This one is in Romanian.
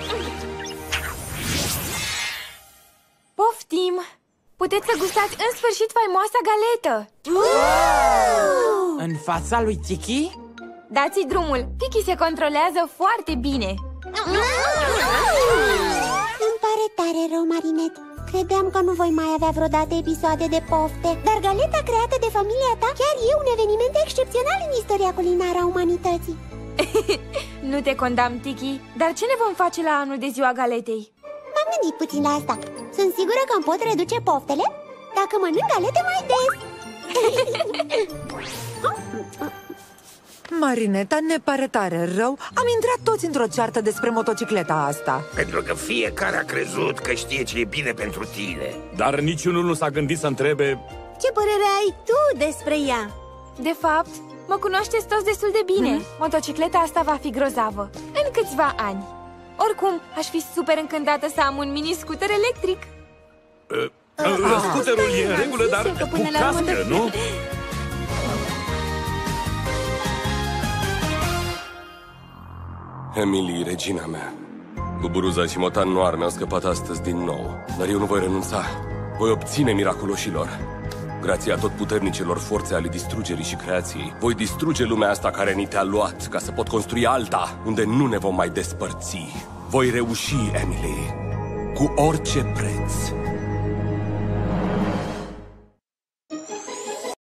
Poftim! Puteți să gustați în sfârșit faimoasa galetă! În fața lui Tiki? Dați-i drumul! Tiki se controlează foarte bine! Îmi pare tare rău, Marinet. Credeam că nu voi mai avea vreodată episoade de pofte. Dar galeta creată de familia ta chiar e un eveniment excepțional în istoria culinară a umanității. Nu te condamn, Tiki, dar ce ne vom face la anul de ziua galetei? M-am gândit puțin la asta. Sunt sigură că îmi pot reduce poftele dacă mănânc galete mai des. Marineta, ne pare tare rău. Am intrat toți într-o ceartă despre motocicleta asta. Pentru că fiecare a crezut că știe ce e bine pentru tine. Dar niciunul nu s-a gândit să întrebe: Ce părere ai tu despre ea? De fapt, mă cunoașteți toți destul de bine. Motocicleta asta va fi grozavă în câțiva ani. Oricum, aș fi super încântată să am un mini-scuter electric. Scuterul e în regulă, dar cu cască, nu? Emily, regina mea, Buburuza și Motan Noir mi-au scăpat astăzi din nou. Dar eu nu voi renunța. Voi obține miraculoșilor. Grație atotputernicelor forțe ale distrugerii și creației, voi distruge lumea asta care ni te-a luat, ca să pot construi alta, unde nu ne vom mai despărți. Voi reuși, Emily, cu orice preț.